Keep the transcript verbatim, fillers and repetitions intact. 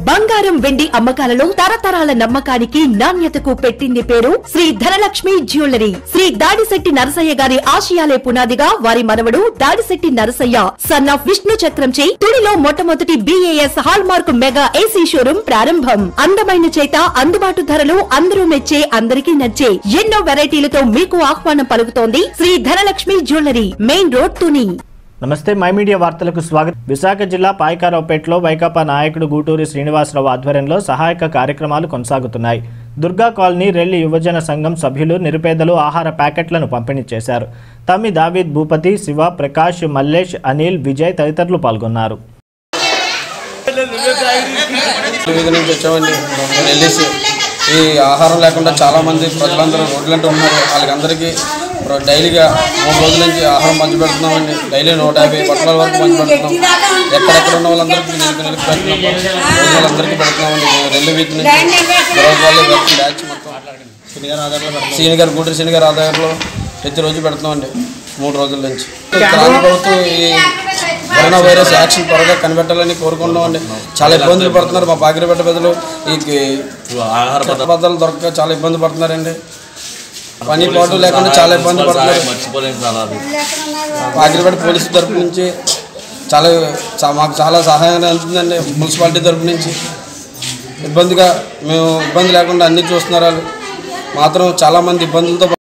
బంగారం వెండి అమ్మకాలలో తరతరాల నమ్మకానికి నాణ్యతకు పెట్టింది పేరు శ్రీ ధనలక్ష్మి జ్యువెలరీ. శ్రీ దాడిశెట్టి నరసయ్య గారి ఆశయాలే పునాదిగా వారి మనవడు దాడిశెట్టి నరసయ్య సన్ ఆఫ్ విష్ణు చక్రంచే తుడిలో మొట్టమొదటి BIS hallmark mega AC showroom ప్రారంభం. అందమైన చేత అందుబాటు ధరలు అందరూ మెచ్చే అందరికీ నచ్చే ఎన్నో వెరైటీలతో మీకు ఆహ్వానం పలుకుతోంది Sri Dhanalakshmi jewellery, main road Tuni. నమస్తే, మై మీడియా వార్తలకు స్వాగతం. విశాఖ జిల్లా పాయకారావుపేటలో వైకాపా నాయకుడు గూటూరి శ్రీనివాసరావు ఆధ్వర్యంలో సహాయక కార్యక్రమాలు కొనసాగుతున్నాయి. దుర్గా కాలనీ రెల్లి యువజన సంఘం సభ్యులు నిరుపేదలు ఆహార ప్యాకెట్లను పంపిణీ చేశారు. తమ్మి దావీద్, భూపతి, శివ, ప్రకాష్, మల్లేష్, అనిల్, విజయ్ తదితరులు పాల్గొన్నారు. ఈ ఆహారం లేకుండా చాలామంది ప్రజలందరూ రోడ్లంటూ ఉన్నారు. వాళ్ళకందరికీ డైలీగా మూడు రోజుల నుంచి ఆహారం పంచిపెడుతున్నామండి. డైలీ నూట యాభై బట్టల వరకు పంచిపెడుతున్నాం. ఎక్కడెక్కడ ఉన్న వాళ్ళందరికీ నిలిపి నిలిపి పెడుతున్నాం. వాళ్ళందరికీ పెడుతున్నామండి. రెల్లి వీధి నుంచి బ్యాచ్ మొత్తం సీని గారు గూటూరి సీని గారి ఆధారంలో ప్రతిరోజు పెడుతున్నామండి మూడు రోజుల నుంచి. కేంద్ర ప్రభుత్వం ఈ కరోనా వైరస్ యాక్షన్ త్వరగా కనిపెట్టాలని కోరుకుంటున్నామండి. చాలా ఇబ్బందులు పడుతున్నారు మా పాకిరిపేట ప్రజలు. ఈ ఆహార పదార్థాలు దొరకక చాలా ఇబ్బంది పడుతున్నారండి. పని పాటు లేకుండా చాలా ఇబ్బంది పడుతున్నారు. పాకిరిపేట పోలీసు తరపు నుంచి చాలా మాకు చాలా సహాయం అందుతుందండి. మున్సిపాలిటీ తరపు నుంచి ఇబ్బందిగా మేము ఇబ్బంది లేకుండా అన్నీ చూస్తున్నారు. వాళ్ళు మాత్రం చాలామంది ఇబ్బందులతో